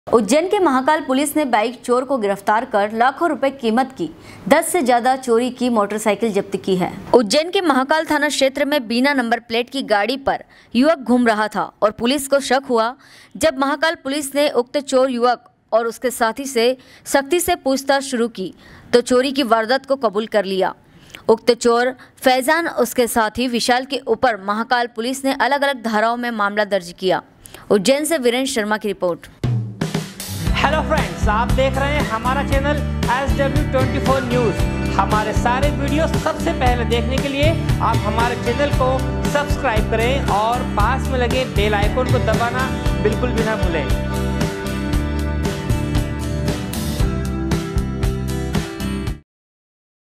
उज्जैन के महाकाल पुलिस ने बाइक चोर को गिरफ्तार कर लाखों रुपए कीमत की 10 से ज्यादा चोरी की मोटरसाइकिल जब्त की है। उज्जैन के महाकाल थाना क्षेत्र में बिना नंबर प्लेट की गाड़ी पर युवक घूम रहा था और पुलिस को शक हुआ। जब महाकाल पुलिस ने उक्त चोर युवक और उसके साथी से सख्ती से पूछताछ शुरू की तो चोरी की वारदात को कबूल कर लिया। उक्त चोर फैजान उसके साथी विशाल के ऊपर महाकाल पुलिस ने अलग अलग धाराओं में मामला दर्ज किया। उज्जैन से वीरेंद्र शर्मा की रिपोर्ट। हेलो फ्रेंड्स, आप देख रहे हैं हमारा चैनल SW24 न्यूज़। हमारे सारे वीडियो सबसे पहले देखने के लिए आप हमारे चैनल को सब्सक्राइब करें और पास में लगे बेल आइकन को दबाना बिल्कुल भी ना भूलें।